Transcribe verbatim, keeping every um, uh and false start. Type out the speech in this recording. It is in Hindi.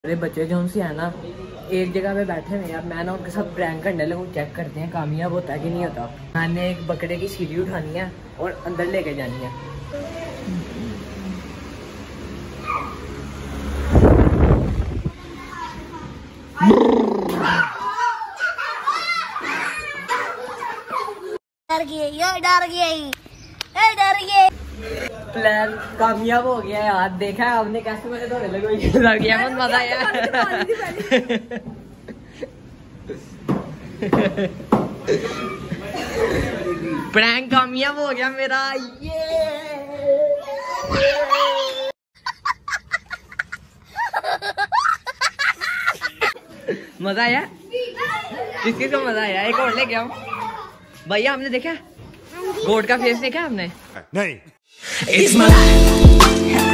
अरे बच्चे जो उनसे है ना एक जगह पे बैठे हुए हैं, मैं ना उनके साथ प्रैंक करने लगा, चेक करते हैं कामयाब होता है कि नहीं होता। मैंने एक बकरे की सीढ़ी उठानी है और अंदर लेके जानी है। डर गई, ये डर गई, ये डर गई। प्लान कामयाब हो गया यार, देखा है आपने कैसे मैंने दौड़े लगे गया, मन मजा आया। प्रैंक कामयाब हो गया मेरा, ये मजा आया। किस किस को मजा आया? एक और लेके आओ भैया। हमने देखा गोट का फेस देखा आपने? नहीं। It's my life.